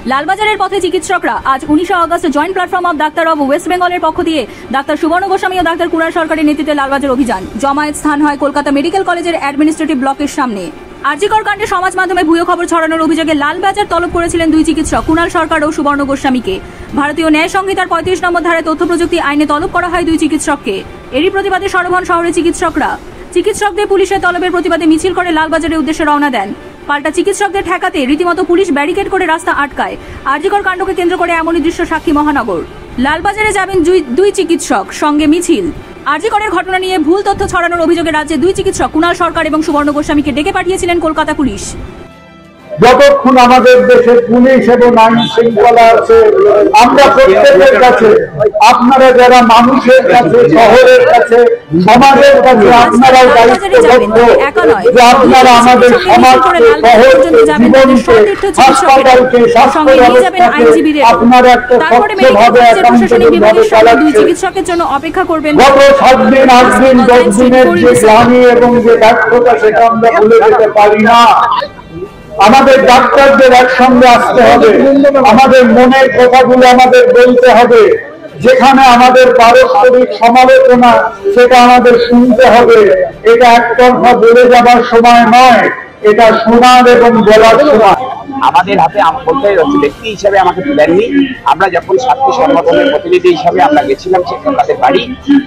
লালবাজারের পথে চিকিৎসকরা আজ 19 August joint platform of doctor of west বেঙ্গলের পক্ষ দিয়ে ডাক্তার সুবর্ণ গোস্বামী ও ডাক্তার কুড়াল সরকারের নেতৃত্বে লালবাজার অভিযান জমায়েত স্থান হয় কলকাতা মেডিকেল কলেজের অ্যাডমিনিস্ট্রেটিভ ব্লকের সামনে। আরজিকর কাণ্ডে সমাজ মাধ্যমে ভুয়ো খবর ছড়ানোর অভিযোগে লালবাজার তলব করেছিলেন দুই চিকিৎসক কুণাল সরকার ও সুবর্ণ গোস্বামীকে। ভারতীয় ন্যায় সংহিতার 35 নম্বর ধারায় তথ্য প্রযুক্তি আইনে তলব করা হয় দুই চিকিৎসককে। এরই প্রতিবাদে সরব হন শহরের চিকিৎসকরা। চিকিৎসকদের পুলিশের তলবের প্রতিবাদে মিছিল করে লালবাজারের উদ্দেশ্যে রওনা দেন। পাল্টা চিকিৎসকদের ঠেকাতে রীতিমতো পুলিশ ব্যারিকেড করে রাস্তা আটকায়। আরজিকর কাণ্ডকে কেন্দ্র করে এমনই দৃশ্য সাক্ষী মহানগর। লালবাজারে যাবেন দুই চিকিৎসক, সঙ্গে মিছিল। আরজিকরের ঘটনা নিয়ে ভুল তথ্য ছড়ানোর অভিযোগে রাজ্যে দুই চিকিৎসক কুণাল সরকার এবং সুবর্ণ গোস্বামীকে ডেকে পাঠিয়েছিলেন কলকাতা পুলিশ। যতক্ষণ আমাদের দেশে পুলিশ এবং আইন শৃঙ্খলা আছে, আমরা প্রত্যেকের কাছে, আপনারা যারা মানুষের কাছে, শহরের কাছে, সমাজের কাছে আপনারাও দায়িত্ববদ্ধ যে আপনারা আমাদের সমাজকে, শহর, জীবনকে, হাসপাতালকে, স্বাস্থ্য ব্যবস্থাকে আপনারা একটা স্বচ্ছভাবে অ্যাকাউন্টেবলভাবে চালাচ্ছেন। অপেক্ষা করবেন। গত 7 দিন 8 দিন 10 দিনের যে গ্লানি এবং যে ব্যর্থতা সেটা আমরা ভুলে যেতে পারি না। আমাদের ডাক্তারদের একসঙ্গে আসতে হবে, আমাদের মনের কথাগুলো আমাদের বলতে হবে। যেখানে আমাদের পারস্পরিক সমালোচনা সেটা আমাদের শুনতে হবে। এটা একতরফা বলে যাবার সময় নয়, এটা শোনার এবং বলার সময়। আমাদের হাতে বলতে হচ্ছে ব্যক্তি হিসাবে আমাকে দেননি। আমরা যখন ছাত্র সংগঠনের প্রতিনিধি হিসাবে আমরা গেছিলাম সেখানে তাদের বাড়ি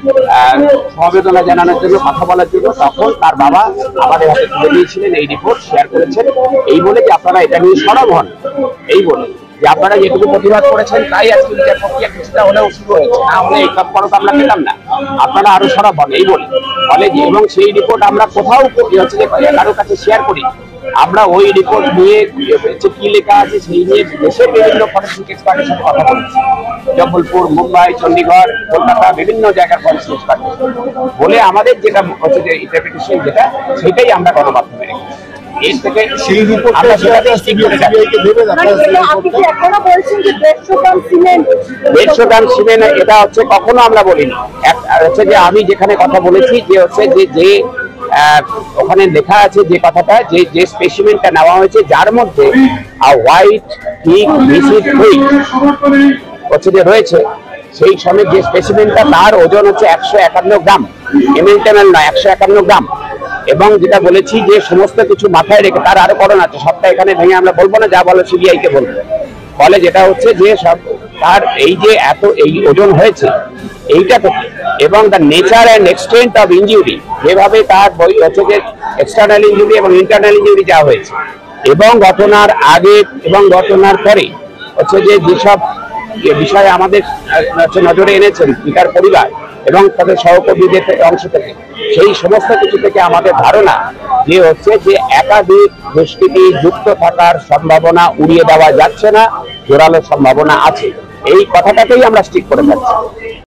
সমবেদনা জানানোর জন্য, কথা বলার জন্য, তখন তার বাবা আমাদের হাতে তুলে দিয়েছিলেন এই রিপোর্ট, শেয়ার করেছেন এই বলে যে আপনারা এটা নিয়ে সরব হন, এই বলে যে আপনারা যেটুকু প্রতিবাদ করেছেন তাই আজকে বিচার প্রক্রিয়া কিছুটা হলেও শুরু হয়েছে, না হলে এই তৎপরতা আমরা পেতাম না। আপনারা আরো সরব হন এই বলে বলে যে, এবং সেই রিপোর্ট আমরা কোথাও হচ্ছে যে কারোর কাছে শেয়ার করি। আমরা ওই রিপোর্ট নিয়ে কি লেখা আছে সেই নিয়ে দেশের বিভিন্ন ফরেন্সিক এক্সপার্টের সাথে কথা বলেছি। জব্বলপুর, মুম্বাই, চণ্ডীগড়, কলকাতা, বিভিন্ন জায়গার ফরেন্সিক এক্সপার্ট বলে আমাদের যেটা হচ্ছে যে ইন্টারপ্রিটেশন যেটা সেটাই আমরা গণমাধ্যমে রেখেছি। এর থেকে সেই রিপোর্ট আমরা সেটাতে স্টিক করে যাচ্ছি। 150 টন সিমেন্ট এটা হচ্ছে কখনো আমরা বলিনি। হচ্ছে যে আমি যেখানে কথা বলেছি যে হচ্ছে যে ওখানে লেখা আছে যে কথাটা, যে স্পেসিমেনটা নেওয়া হয়েছে যার মধ্যে হোয়াইট ঠিক মিসিড হুইট হচ্ছে যে রয়েছে, সেই সময় যে স্পেসিমেনটা তার ওজন হচ্ছে 151 গ্রাম, এমএলটেনাল নয়, 151 গ্রাম। এবং যেটা বলেছি যে সমস্ত কিছু মাথায় রেখে, তার আরো কারণ আছে, সবটা এখানে ভেঙে আমরা বলবো না, যা বলো সিবিআই কে বলবো। ফলে যেটা হচ্ছে যে সব তার এই যে এত এই ওজন হয়েছে এইটা থেকে, এবং the nature and extent of injury, যেভাবে তার হচ্ছে যে এক্সটার্নাল ইনজুরি এবং ইন্টারনাল ইনজুরি যা হয়েছে, এবং ঘটনার আগে এবং ঘটনার পরে হচ্ছে যে যেসব বিষয়ে আমাদের নজরে এনেছেন পিতার পরিবার এবং তাদের সহকর্মীদের অংশ থেকে, সেই সমস্ত কিছু থেকে আমাদের ধারণা যে হচ্ছে যে একাধিক দুষ্কৃতি যুক্ত থাকার সম্ভাবনা উড়িয়ে দেওয়া যাচ্ছে না, জোরালো সম্ভাবনা আছে। এই কথাটাকেই আমরা স্টিক করে থাকছি।